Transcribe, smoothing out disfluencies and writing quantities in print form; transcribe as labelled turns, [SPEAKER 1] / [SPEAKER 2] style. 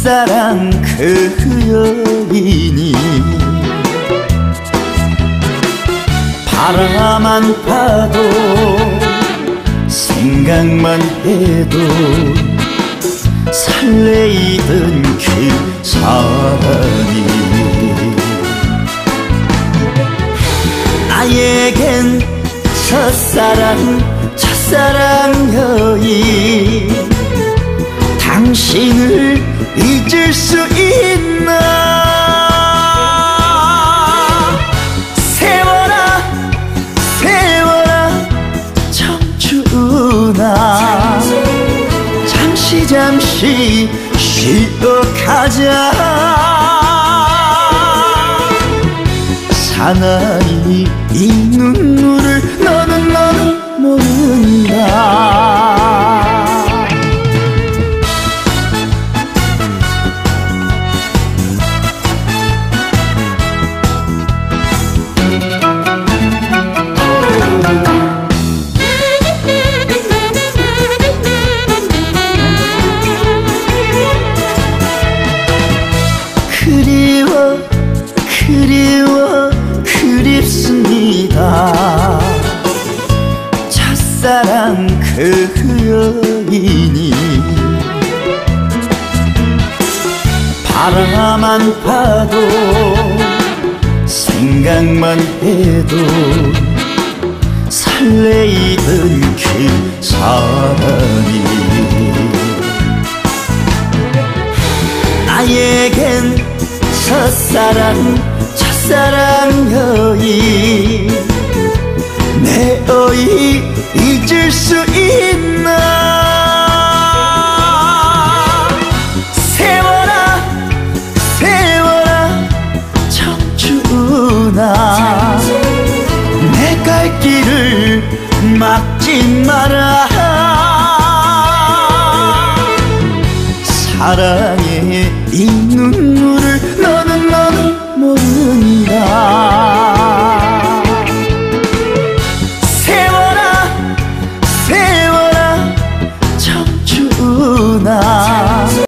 [SPEAKER 1] 첫사랑 그 여인이 바라만 봐도 생각만 해도 설레이던 그 사람이 나에겐 첫사랑 여인 당신을 잊을 수 있나. 세워라 세워라 청춘아 잠시 쉬어 가자. 사나이 이 눈물을 너는 모른다. 그립습니다. 첫사랑 그 여인이 바라만 봐도 생각만 해도 설레이던 그 사람이 나에겐 첫사랑 여인 내 어이 잊을 수 있나. 세워라 세워라 청춘아 내 갈 길을 막지 마라. 사랑의 이